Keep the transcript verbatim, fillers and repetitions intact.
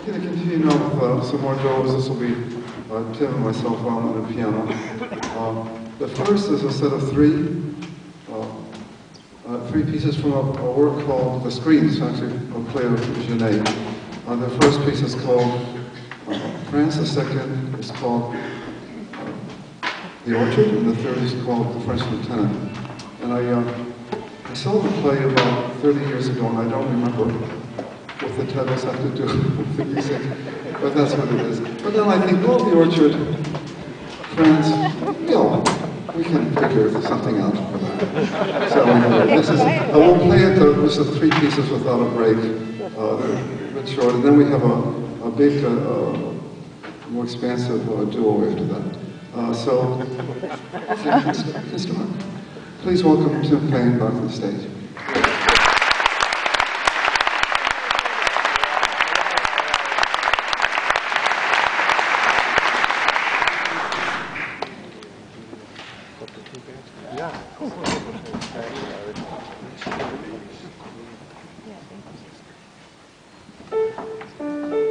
going to continue now with uh, some more goes. This will be uh, Tim and myself on the piano. Um, the first is a set of three, uh, uh, three pieces from a, a work called The Screens, actually a play of Genet. Uh, the first piece is called uh, France, the second is called uh, The Orchard, and the third is called The French Lieutenant. And I, uh, I saw the play about thirty years ago, and I don't remember what the titles have to do with the music, but that's what it is. But then I think, well, The Orchard, France, you know, we can figure something out for that. So uh, this is, I will play it, uh, this is three pieces without a break, uh, they're a bit short, and then we have a, a big, uh, uh, more expansive uh, duo after that. Uh, so, instrument. Please welcome Tim Fain back to the stage. Yeah.